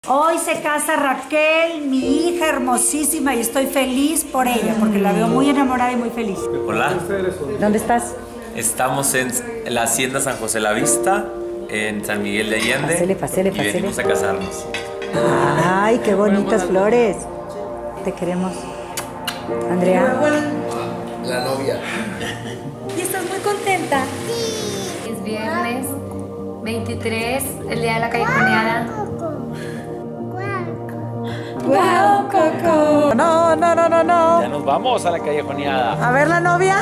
Hoy se casa Raquel, mi hija hermosísima, y estoy feliz por ella, porque la veo muy enamorada y muy feliz. Hola. ¿Dónde estás? Estamos en la Hacienda San José La Vista, en San Miguel de Allende. Pásele. Y venimos a casarnos. Ay, qué bonitas flores. Te queremos. Andrea. La novia. ¿Y estás muy contenta? Es viernes 23, el día de la callejoneada. ¡Guau, Coco! No. Ya nos vamos a la callejoneada. A ver la novia.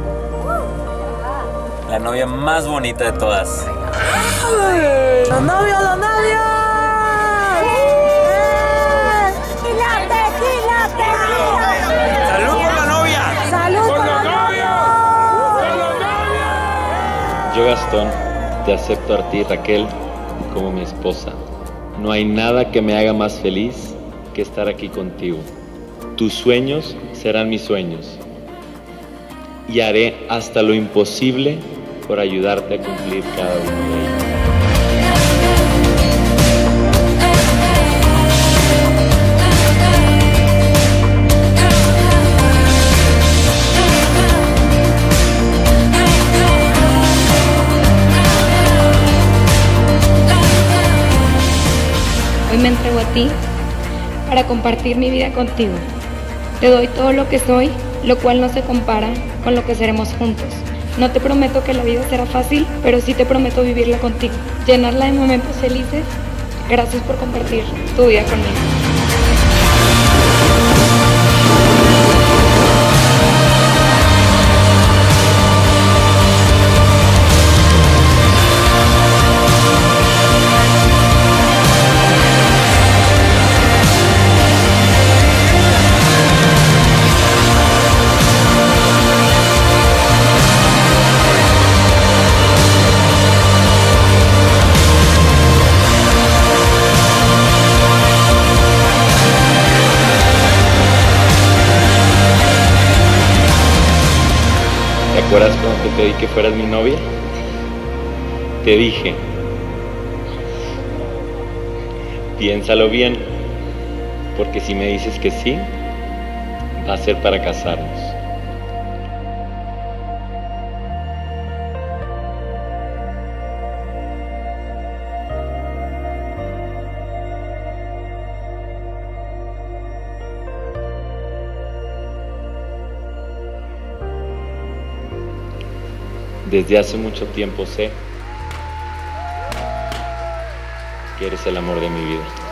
La novia más bonita de todas. ¡Los novios! ¡Salud por la novia! ¡Salud por la novia! Yo, Gastón, te acepto a ti, Raquel, como mi esposa. No hay nada que me haga más feliz que estar aquí contigo. Tus sueños serán mis sueños. Y haré hasta lo imposible por ayudarte a cumplir cada uno de ellos. Hoy me entrego a ti para compartir mi vida contigo. Te doy todo lo que soy, lo cual no se compara con lo que seremos juntos. No te prometo que la vida será fácil, pero sí te prometo vivirla contigo, llenarla de momentos felices. Gracias por compartir tu vida conmigo. ¿Te acuerdas cuando te pedí que fueras mi novia? Te dije, piénsalo bien, porque si me dices que sí, va a ser para casarnos. Desde hace mucho tiempo sé que eres el amor de mi vida.